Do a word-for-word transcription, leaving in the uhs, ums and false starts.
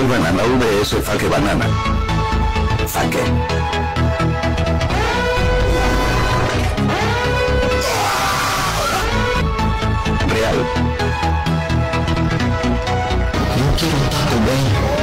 Real Banana vs Fake Banana. Fake. Real. Yo quiero un Taco Bell.